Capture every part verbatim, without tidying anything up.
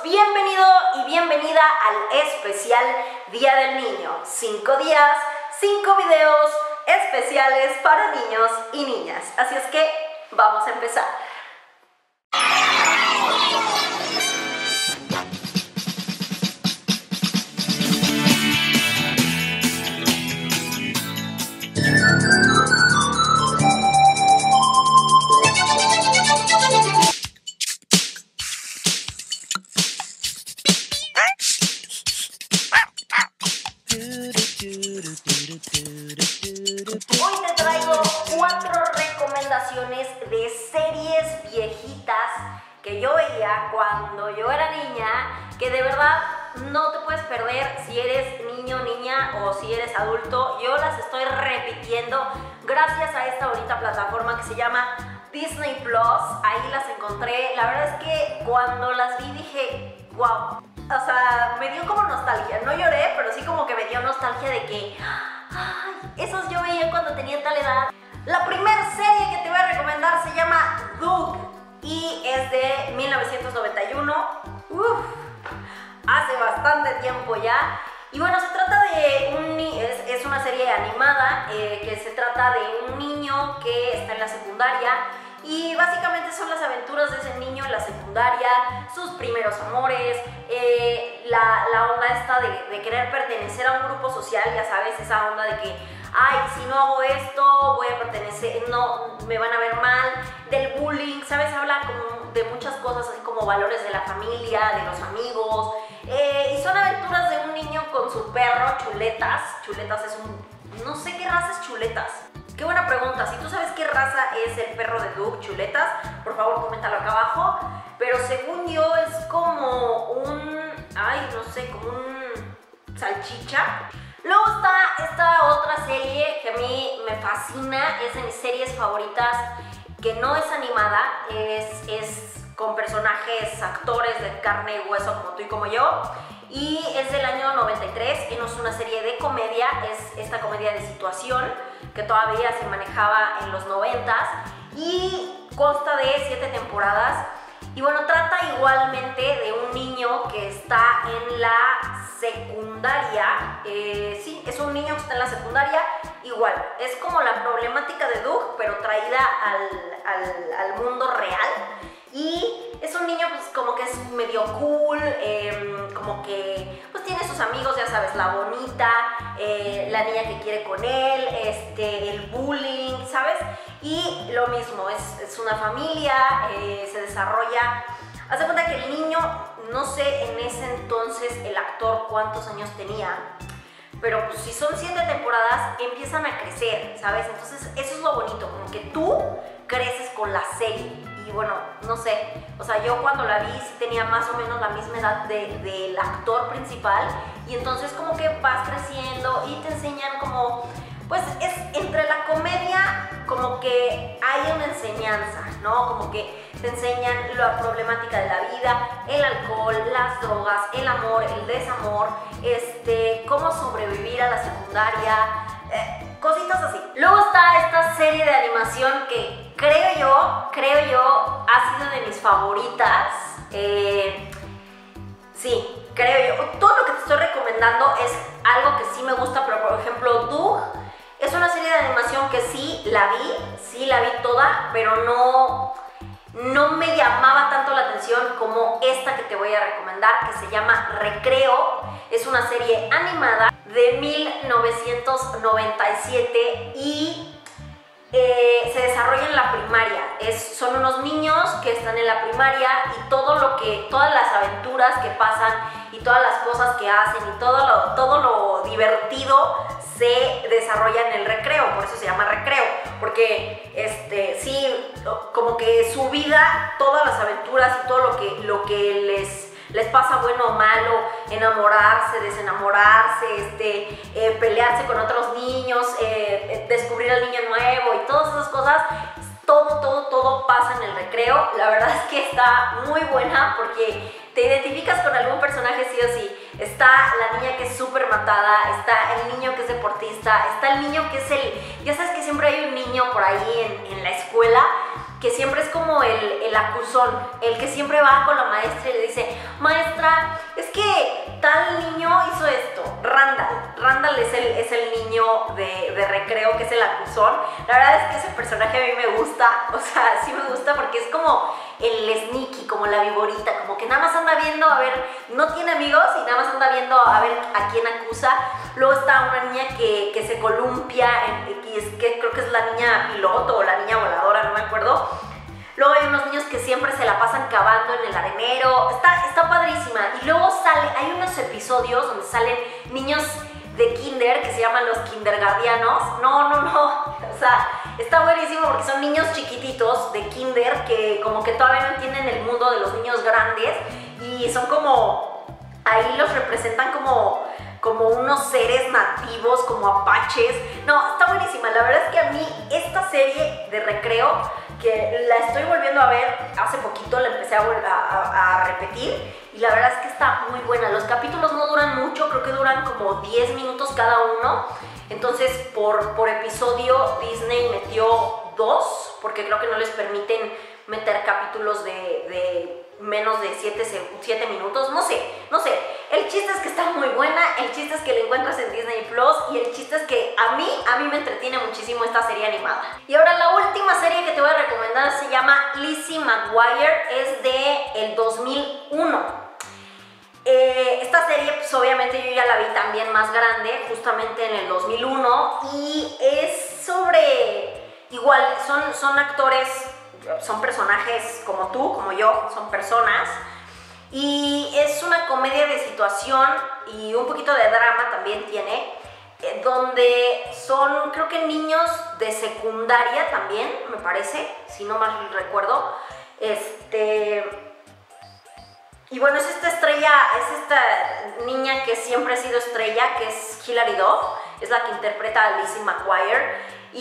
bienvenido y bienvenida al especial Día del Niño. Cinco días, cinco videos especiales para niños y niñas. Así es que vamos a empezar. Hoy te traigo cuatro recomendaciones de series viejitas que yo veía cuando yo era niña, que de verdad no te puedes perder si eres niño, niña o si eres adulto. Yo las estoy repitiendo gracias a esta bonita plataforma que se llama Disney Plus. Ahí las encontré. La verdad es que cuando las vi dije, wow. O sea, me dio como nostalgia. No lloré, pero sí como que me dio nostalgia de que ay, esos yo veía cuando tenía tal edad. La primera serie que te voy a recomendar se llama Doug y es de mil novecientos noventa y uno. Uf, hace bastante tiempo ya. Y bueno, se trata de un es, es una serie animada eh, que se trata de un niño que está en la secundaria. Y básicamente son las aventuras de ese niño en la secundaria, sus primeros amores, eh, la, la onda esta de, de querer pertenecer a un grupo social, ya sabes, esa onda de que, ay, si no hago esto, voy a pertenecer, no, me van a ver mal, del bullying, ¿sabes? Habla como de muchas cosas, así como valores de la familia, de los amigos, eh, y son aventuras de un niño con su perro, Chuletas. Chuletas es un, no sé qué raza es Chuletas. Qué buena pregunta. Si tú sabes qué raza es el perro de Doug, Chuletas, por favor coméntalo acá abajo. Pero según yo es como un, ay, no sé, como un salchicha. Luego está esta otra serie que a mí me fascina, es de mis series favoritas, que no es animada, es, es con personajes, actores de carne y hueso como tú y como yo. Y es del año noventa y tres, y no es una serie de comedia, es esta comedia de situación que todavía se manejaba en los noventas y consta de siete temporadas. Y bueno, trata igualmente de un niño que está en la secundaria. Eh, sí, es un niño que está en la secundaria. Igual, es como la problemática de Doug, pero traída al, al, al mundo real. Y es un niño pues como que es medio cool, eh, como que pues tiene sus amigos, ya sabes, la bonita, eh, la niña que quiere con él, este, el bullying, ¿sabes? Y lo mismo, es, es una familia, eh, se desarrolla. Haz de cuenta que el niño, no sé en ese entonces el actor cuántos años tenía, pero pues si son siete temporadas empiezan a crecer, ¿sabes? Entonces eso es lo bonito, como que tú creces con la serie. Y bueno, no sé, o sea, yo cuando la vi sí tenía más o menos la misma edad de, del actor principal. Y entonces como que vas creciendo y te enseñan como, pues es entre la comedia como que hay una enseñanza, ¿no? Como que te enseñan la problemática de la vida, el alcohol, las drogas, el amor, el desamor, este, cómo sobrevivir a la secundaria, eh, cositas así. Luego está esta serie de animación que creo yo, creo yo, ha sido de mis favoritas. Eh, sí, creo yo. Todo lo que te estoy recomendando es algo que sí me gusta, pero por ejemplo, Doug es una serie de animación que sí la vi, sí la vi toda, pero no, no me llamaba tanto la atención como esta que te voy a recomendar, que se llama Recreo. Es una serie animada de mil novecientos noventa y siete y Eh, se desarrolla en la primaria. Es, son unos niños que están en la primaria y todo lo que, todas las aventuras que pasan y todas las cosas que hacen y todo lo, todo lo divertido se desarrolla en el recreo. Por eso se llama Recreo, porque este, sí, como que su vida, todas las aventuras y todo lo que, lo que les les pasa bueno o malo, enamorarse, desenamorarse, este, eh, pelearse con otros niños, eh, descubrir al niño nuevo y todas esas cosas, todo, todo, todo pasa en el recreo. La verdad es que está muy buena porque te identificas con algún personaje sí o sí. Está la niña que es súper matada, está el niño que es deportista, está el niño que es el... Ya sabes que siempre hay un niño por ahí en, en la escuela que siempre es como el, el acusón, el que siempre va con la maestra y le dice, maestra, es que tal niño hizo esto. Randall, Randall es el, es el niño de, de recreo que es el acusón. La verdad es que ese personaje a mí me gusta, o sea, sí me gusta porque es como el sneaky, como la viborita, como que nada más anda viendo, a ver, no tiene amigos y nada más anda viendo a ver a quién acusa. Luego está una niña que, que se columpia, y es que creo que es la niña piloto o la niña voladora, no me acuerdo. Luego hay unos niños que siempre se la pasan cavando en el arenero, está, está padrísima. Y luego sale, hay unos episodios donde salen niños de kinder que se llaman los kindergardianos. No, no, no, o sea, está buenísimo porque son niños chiquititos de kinder que como que todavía no entienden el mundo de los niños grandes y son como, ahí los representan como, como unos seres nativos, como apaches. No, está buenísima, la verdad es que a mí esta serie de recreo, que la estoy volviendo a ver hace poquito, la empecé a, a, a repetir y la verdad es que está muy buena. Los capítulos no duran mucho, creo que duran como diez minutos cada uno, entonces por, por episodio Disney metió dos, porque creo que no les permiten meter capítulos de, de menos de siete minutos, no sé, no sé. El chiste es que está muy buena, el chiste es que la encuentras en Disney Plus y el chiste es que a mí, a mí me entretiene muchísimo esta serie animada. Y ahora la última serie que te voy a recomendar se llama Lizzie McGuire, es de el dos mil uno. Eh, esta serie pues obviamente yo ya la vi también más grande, justamente en el dos mil uno, y es sobre, igual, son, son actores, son personajes como tú, como yo, son personas, y es una comedia de situación y un poquito de drama también tiene, eh, donde son, creo que niños de secundaria también, me parece, si no mal recuerdo, este... Y bueno, es esta estrella, es esta niña que siempre ha sido estrella, que es Hilary Duff, es la que interpreta a Lizzie McGuire.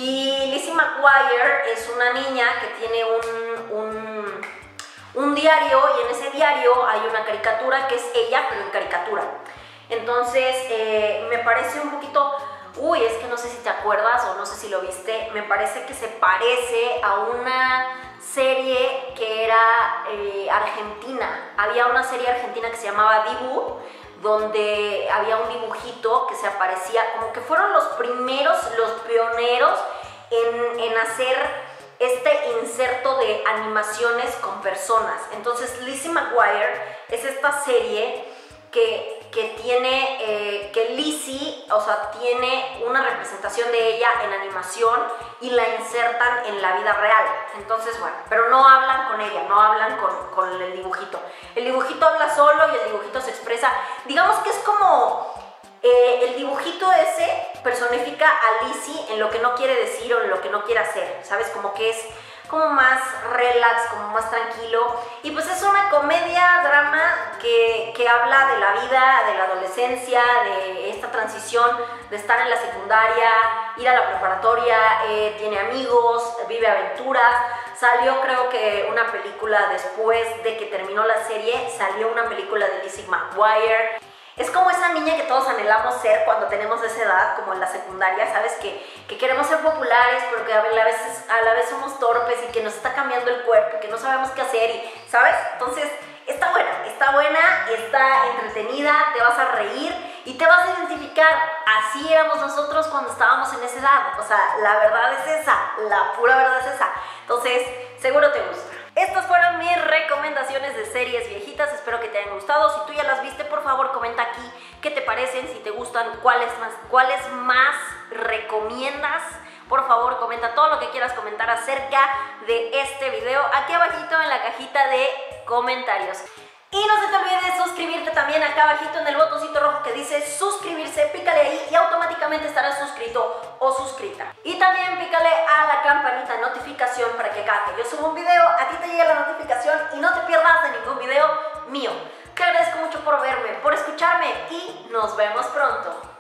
Y Lizzie McGuire es una niña que tiene un, un, un diario, y en ese diario hay una caricatura que es ella, pero en caricatura. Entonces, eh, me parece un poquito... Uy, es que no sé si te acuerdas o no sé si lo viste, me parece que se parece a una serie que era eh, argentina. Había una serie argentina que se llamaba Dibu, donde había un dibujito que se aparecía, como que fueron los primeros, los pioneros en, en hacer este inserto de animaciones con personas. Entonces Lizzie McGuire es esta serie que, que tiene, eh, que Lizzie, o sea, tiene una representación de ella en animación y la insertan en la vida real. Entonces, bueno, pero no hablan con ella, no hablan con, con el dibujito. El dibujito habla solo y el dibujito se expresa. Digamos que es como... Eh, el dibujito ese personifica a Lizzie en lo que no quiere decir o en lo que no quiere hacer, ¿sabes? Como que es como más relax, como más tranquilo. Y pues es una comedia, drama que, que habla de la vida, de la adolescencia, de esta transición de estar en la secundaria, ir a la preparatoria, eh, tiene amigos, vive aventuras. Salió creo que una película después de que terminó la serie, salió una película de Lizzie McGuire. Es como esa niña que todos anhelamos ser cuando tenemos esa edad, como en la secundaria, ¿sabes? Que, que queremos ser populares, pero que a la, vez, a la vez somos torpes y que nos está cambiando el cuerpo, que no sabemos qué hacer, y, ¿sabes? Entonces, está buena, está buena, está entretenida, te vas a reír y te vas a identificar. Así éramos nosotros cuando estábamos en esa edad. O sea, la verdad es esa, la pura verdad es esa. Entonces, seguro te gusta. Estas fueron mis recomendaciones de series viejitas, espero que te hayan gustado. Si tú ya las viste, por favor comenta aquí qué te parecen, si te gustan, cuáles más, cuáles más recomiendas. Por favor comenta todo lo que quieras comentar acerca de este video aquí abajito en la cajita de comentarios. Y no se te olvide suscribirte también acá abajito en el botoncito rojo que dice suscribirse, pícale ahí y automáticamente estarás suscrito o suscrita. Y también pícale a la campanita de notificación para que cada que yo subo un video a ti te llegue la notificación y no te pierdas de ningún video mío. Te agradezco mucho por verme, por escucharme y nos vemos pronto.